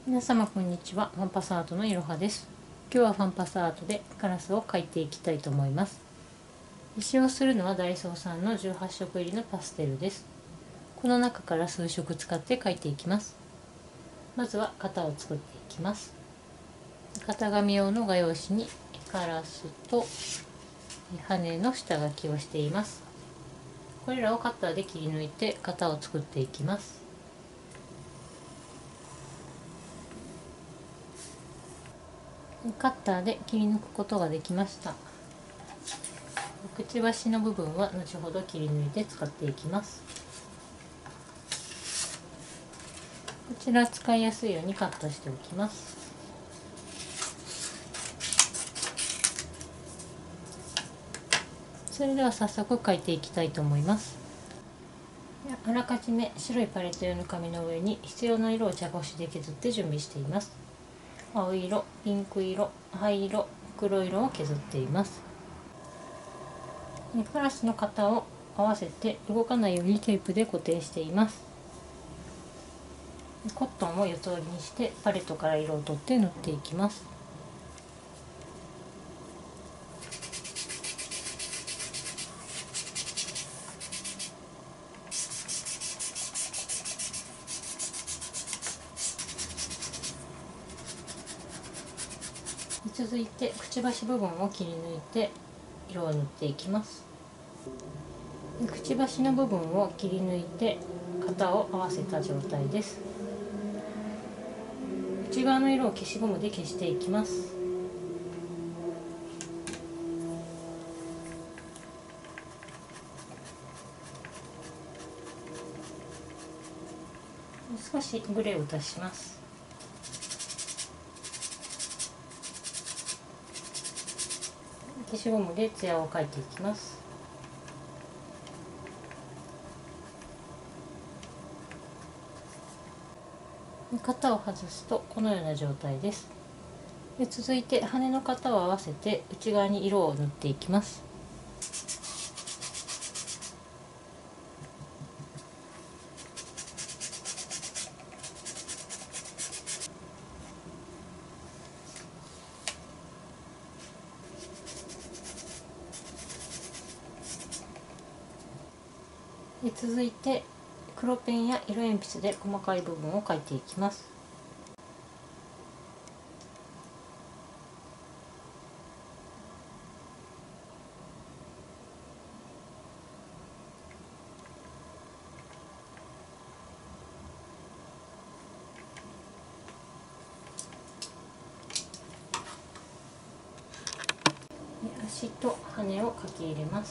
皆様こんにちは。ファンパスアートのいろはです。今日はファンパスアートでカラスを描いていきたいと思います。使用するのはダイソーさんの18色入りのパステルです。この中から数色使って描いていきます。まずは型を作っていきます。型紙用の画用紙にカラスと羽の下書きをしています。これらをカッターで切り抜いて型を作っていきます。カッターで切り抜くことができました。くちばしの部分は後ほど切り抜いて使っていきます。こちら使いやすいようにカットしておきます。それでは早速描いていきたいと思います。あらかじめ白いパレット用の紙の上に必要な色を茶こしで削って準備しています。青色、ピンク色、灰色、黒色を削っています。カラスの型を合わせて動かないようにテープで固定しています。コットンを四つ折りにしてパレットから色を取って塗っていきます。続いてくちばし部分を切り抜いて色を塗っていきます。くちばしの部分を切り抜いて型を合わせた状態です。内側の色を消しゴムで消していきます。少しグレーを足します。消しゴムでツヤを描いていきます。型を外すとこのような状態です。続いて羽の型を合わせて内側に色を塗っていきます。続いて黒ペンや色鉛筆で細かい部分を描いていきます。足と羽を描き入れます。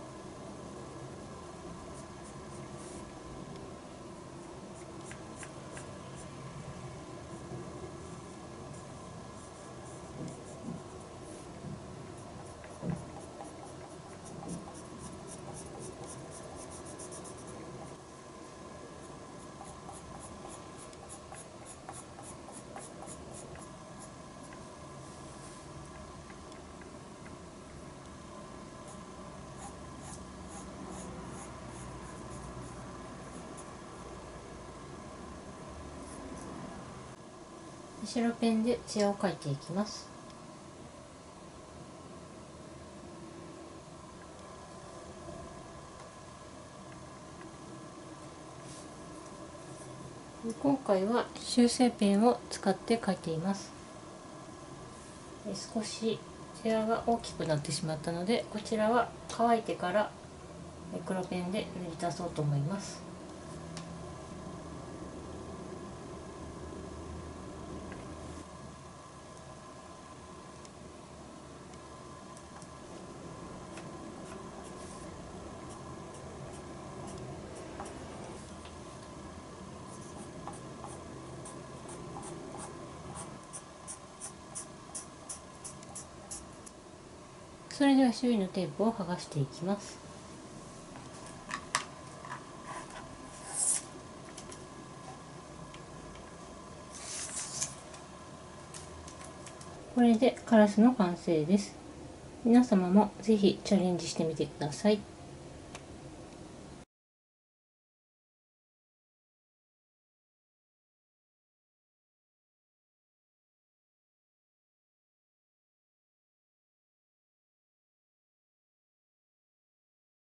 白ペンで艶を描いていきます。今回は修正ペンを使って描いています。少し艶が大きくなってしまったので、こちらは乾いてから黒ペンで塗り足そうと思います。それでは周囲のテープを剥がしていきます。これでカラスの完成です。皆様もぜひチャレンジしてみてください。